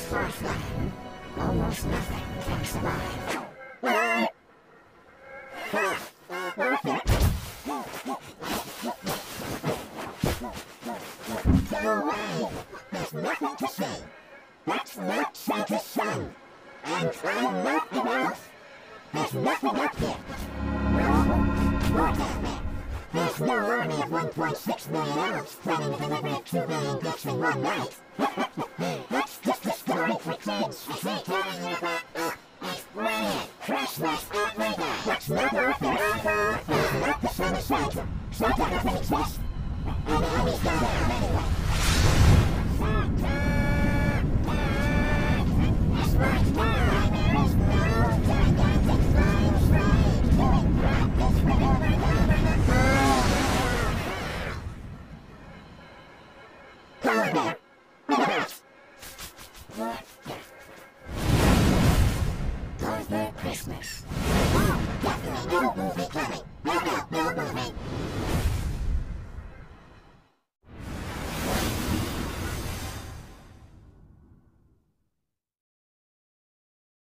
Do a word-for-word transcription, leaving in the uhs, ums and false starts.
far flung. Almost nothing can survive. There's nothing to say. Let's not say the sun. And I'm not the earth. There's nothing up there. Well, what of it? There's no army of one point six million elves planning to deliver two billion books in one night. That's just a story for kids. Is he telling you about uh, it's Christmas at midnight? That's not Earth. It's not the sun of Santa. Santa doesn't exist.